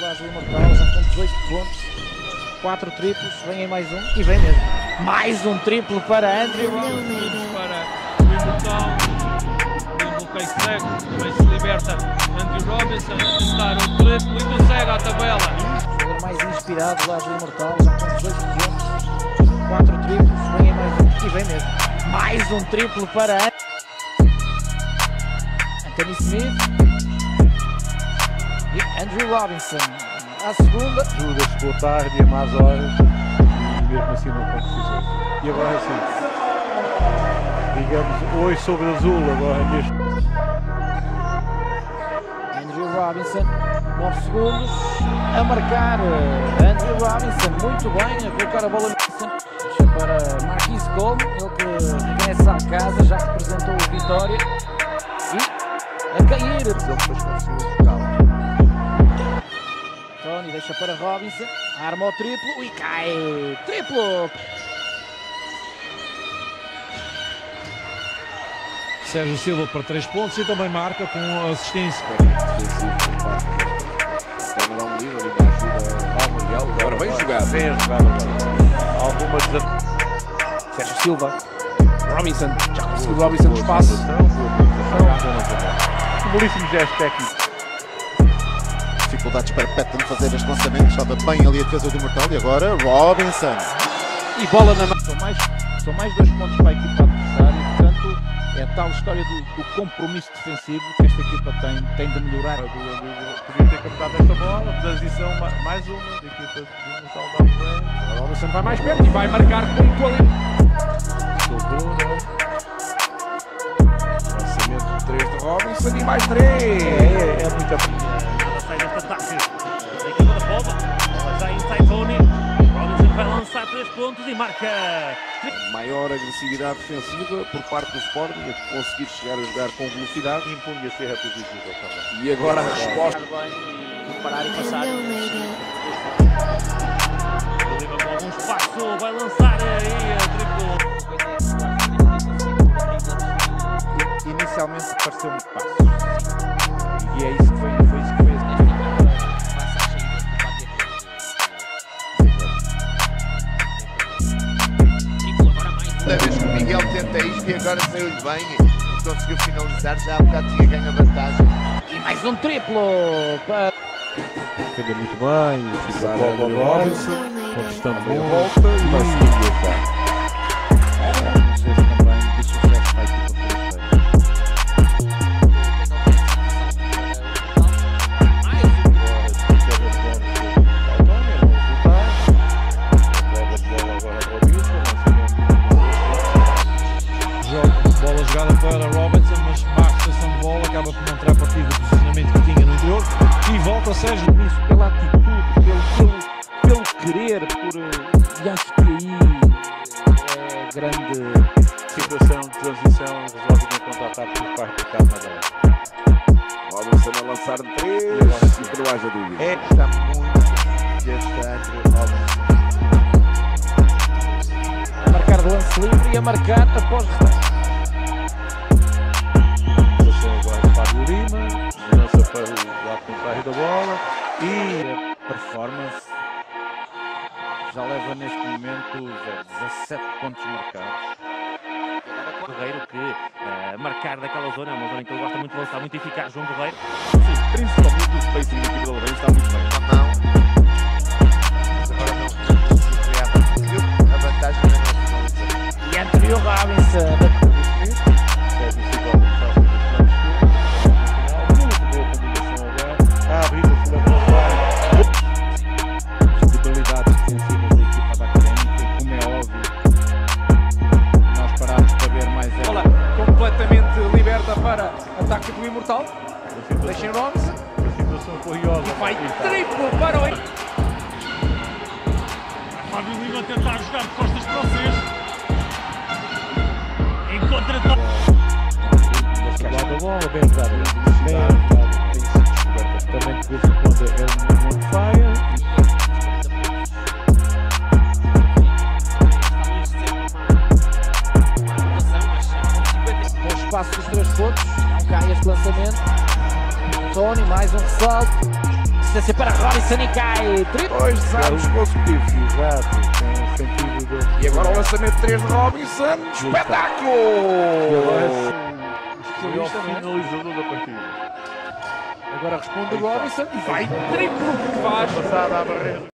Ásio Imortal, já com 18 pontos, 4 triplos, vem aí mais um e vem mesmo. Mais um triplo para Andrew Robinson. Para o Imortal, o bloqueio cego, também se liberta Andrew Robinson a tentar o triplo e consegue a tabela. O jogador mais inspirado do Ásio Imortal, já com 18 pontos, 4 triplos, vem aí mais um e vem mesmo. Mais um triplo para Anthony Smith. E Andrew Robinson, à segunda. Ajuda, chegou tarde e a más horas e mesmo assim não concretizou. E agora sim, digamos, hoje sobre azul, agora neste. Andrew Robinson, 9 segundos, a marcar. Andrew Robinson, muito bem, a colocar a bola no deixa para Marquise Colm, ele que regressa à casa, já representou a vitória. E a cair. Ele depois conseguiu buscá-la. Tony deixa para Robinson, arma o triplo e cai! Triplo! Sérgio Silva para 3 pontos e também marca com assistência. Está a dar um livro ali na ajuda ao Mundial. Agora bem jogado. Bem jogado agora. Algumas Sérgio Silva. Robinson. Já conseguiu o Robinson no espaço. Um belíssimo gesto técnico. Dificuldades para Patton fazer este lançamento, estava bem ali a defesa do Imortal e agora Robinson. E bola na mão. São mais 2 pontos para a equipa adversária e, portanto, é a tal história do compromisso defensivo que esta equipa tem de melhorar. Podia ter captado esta bola, transição mais uma da equipa do Imortal da frente. O Robinson vai mais perto e vai marcar com qualidade. O Bruno. Lançamento de 3 de Robinson e mais 3. É muita. Sai deste ataque da equipa da Pova. Ela já inside Tony. Robinson vai lançar 3 pontos e marca. Maior agressividade defensiva por parte do Sporting, a conseguir chegar a jogar com velocidade. E impunha ser repetitivo também. E agora a resposta. Bem, parar e passar. O Lima com algum espaço vai lançar aí a triplo. Inicialmente pareceu-me fácil. E é isso que foi isso que fez. Da vez que o Miguel tenta isto e agora saiu-lhe bem e conseguiu finalizar, já há bocado tinha ganho a vantagem. E mais um triplo para Defendeu muito bem, fica a bola do Robinson, conquistando bem a Volta volta e vai seguir o ataque. não sei se também de sucesso para a equipa francesa. Bola jogada para Robinson, mas má recepção de bola, acaba por não ter a partida do posicionamento que tinha no interior e volta Sérgio. Isso pela atitude, pelo querer, e acho que aí é grande. Situação de transição resolve contra-ataque por parte do Carnaval. Robinson a lançar 3 e que não haja dúvida. Está muito deste Andrew Robinson. A marcar de lance livre e a marcar após remates. Agora para o Lima, lança para o lado contrário da bola e A performance já leva neste momento 17 pontos marcados. Guerreiro que marcar daquela zona, é uma zona em que ele gosta muito de lançar, muito eficaz. João Guerreiro. Principalmente o spacing da equipa do Lourenço está muito bem. A mão. Mas agora não criava a vantagem na nossa. E Andrew Robinson. a abrir o fundo As debilidades defensivas da equipa da Académica e, como é óbvio, nós parámos para ver mais Bola completamente liberta para ataque do Imortal. Deixem Robinson. A situação curiosa. Vai triplo para o... Fábio Lima a tentar jogar de costas para o cesto. Encontra Lado da bola, bem jogado. Bem jogado. Também de vez em quando é um on fire. com o espaço dos 3 pontos. Não cai este lançamento. Tony, mais um ressalto. assistência para Robinson e cai. 2 desarmes consecutivos. Exato, com sentido de... E agora o lançamento 3 de Robinson. Espetáculo! Foi o finalizador da partida. Agora responde o Robinson e vai triplo que faz. Passada à barreira.